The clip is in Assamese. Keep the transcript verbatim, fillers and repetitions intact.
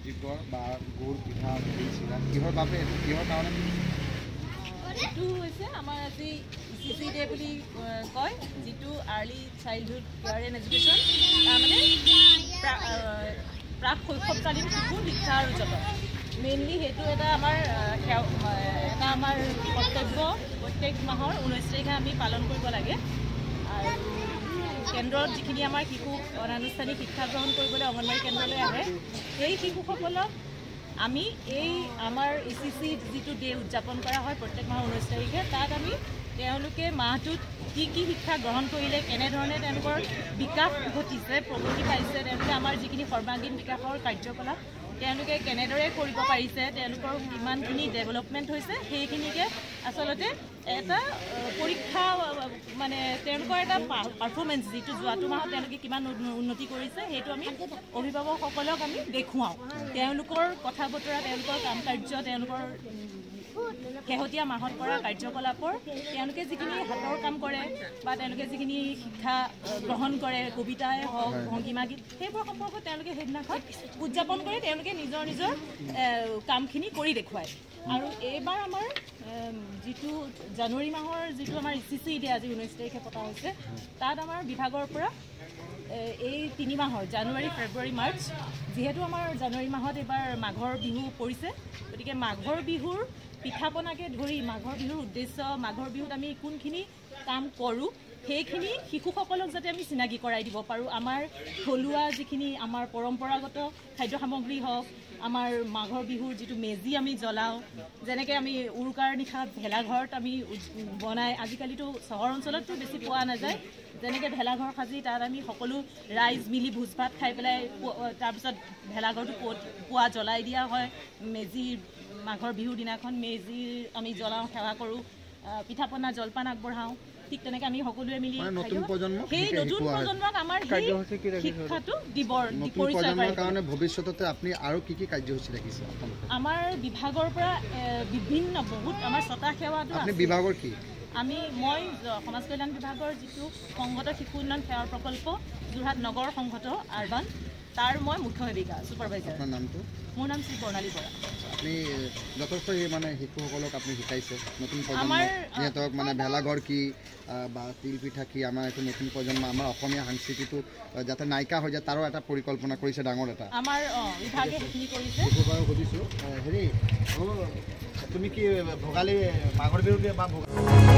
ৰাতিপুৱা বা গুড় পিঠা দিছিলা কিহৰ বাবে কিহৰ কাৰণে এইটো হৈছে আমাৰ আজি ই চি চি ডে বুলি কয় যিটো early childhood care and education তাৰমানে প্ৰাক শৈশৱকালীন শিশুৰ শিক্ষা আৰু যতন মেইনলি সেইটো এটা আমাৰ এটা আমাৰ কৰ্তব্য প্ৰত্যেক মাহৰ ঊনৈছ তাৰিখে আমি পালন কৰিব লাগে আৰু কেন্দ্ৰত যিখিনি আমাৰ শিশু অনানুষ্ঠানিক শিক্ষা গ্ৰহণ কৰিবলৈ অংগনবাড়ী কেন্দ্ৰলৈ আহে সেই শিশুসকলক আমি এই আমাৰ ই চি চি যিটো ডে উদযাপন কৰা হয় প্ৰত্যেক মাহৰ ঊনৈছ তাৰিখে তাত আমি তেওঁলোকে মাহটোত কি কি শিক্ষা গ্ৰহণ কৰিলে কেনেধৰণে তেওঁলোকৰ বিকাশ ঘটিছে প্ৰগতি পাইছে তেওঁলোকে আমাৰ যিখিনি সৰ্বাংগীন বিকাশৰ কাৰ্যকলাপ তেওঁলোকে কেনেদৰে কৰিব পাৰিছে তেওঁলোকৰ কিমানখিনি ডেভেলপমেণ্ট হৈছে সেইখিনিকে আচলতে এটা পৰীক্ষা মানে তেওঁলোকৰ এটা পাৰফৰ্মেঞ্চ যিটো যোৱাটো মাহত তেওঁলোকে কিমান উন্নতি কৰিছে সেইটো আমি অভিভাৱকসকলক আমি দেখুৱাওঁ তেওঁলোকৰ কথা বতৰা তেওঁলোকৰ কাম কাৰ্য তেওঁলোকৰ শেহতীয়া মাহত কৰা কাৰ্যকলাপৰ তেওঁলোকে যিখিনি হাতৰ কাম কৰে বা তেওঁলোকে যিখিনি শিক্ষা গ্ৰহণ কৰে কবিতাই হওক ভংগীমা গীত সেইবোৰ সম্পৰ্কত তেওঁলোকে সেইদিনাখন উদযাপন কৰি তেওঁলোকে নিজৰ নিজৰ কামখিনি কৰি দেখুৱায় আৰু এইবাৰ আমাৰ যিটো জানুৱাৰী মাহৰ যিটো আমাৰ ই চি চি ডে আজি ঊনৈছ তাৰিখে পতা হৈছে তাত আমাৰ বিভাগৰ পৰা এই তিনি মাহৰ জানুৱাৰী ফেব্ৰুৱাৰী মাৰ্চ যিহেতু আমাৰ জানুৱাৰী মাহত এইবাৰ মাঘৰ বিহু পৰিছে গতিকে মাঘৰ বিহুৰ পিঠা পনাকে ধৰি মাঘৰ বিহুৰ উদ্দেশ্য মাঘৰ বিহুত আমি কোনখিনি কাম কৰোঁ সেইখিনি শিশুসকলক যাতে আমি চিনাকি কৰাই দিব পাৰোঁ আমাৰ থলুৱা যিখিনি আমাৰ পৰম্পৰাগত খাদ্য সামগ্ৰী হওক আমাৰ মাঘৰ বিহুৰ যিটো মেজি আমি জ্বলাওঁ যেনেকৈ আমি উৰুকাৰ নিশা ভেলাঘৰত আমি বনাই আজিকালিতো চহৰ অঞ্চলততো বেছি পোৱা নাযায় যেনেকৈ ভেলাঘৰ সাজি তাত আমি সকলো ৰাইজ মিলি ভোজ ভাত খাই পেলাই তাৰপিছত ভেলাঘৰটো পুৱা জ্বলাই দিয়া হয় মেজিৰ মাঘৰ বিহুৰ দিনাখন মেজি আমি জ্বলাওঁ সেৱা কৰোঁ পিঠা পনা জলপান আগবঢ়াওঁ ঠিক তেনেকৈ আমি সকলোৱে মিলি সেই নতুন প্ৰজন্মক আমাৰ শিক্ষাটো দিবৰ কাৰণে ভৱিষ্যততে আপুনি আৰু কি কি কাৰ্যসূচী ৰাখিছে আমাৰ বিভাগৰ পৰা বিভিন্ন বহুত আমাৰ ছটা সেৱাটো আপুনি বিভাগৰ কি আমি মই সমাজ কল্যাণ বিভাগৰ যিটো সংহত শিশু উন্নয়ন সেৱাৰ প্ৰকল্প যোৰহাট নগৰ সংহত আৰবান তাৰ মই মুখ্য সেৱিকা ছুপাৰভাইজাৰ আপোনাৰ নামটো মোৰ নাম শ্ৰী বৰ্ণালী বৰা আপুনি যথেষ্ট মানে শিশুসকলক আপুনি শিকাইছে নতুন প্ৰজন্ম সিহঁতক মানে ভেলাঘৰ কি বা তিল পিঠা কি আমাৰ এইটো নতুন প্ৰজন্ম আমাৰ অসমীয়া সংস্কৃতিটো যাতে নাইকা হৈ যায় তাৰো এটা পৰিকল্পনা কৰিছে ডাঙৰ এটা আমাৰ বিভাগে সেইখিনি কৰিছে সুধিছোঁ হেৰি তুমি কি ভোগালী মাঘৰ বিহুতে বা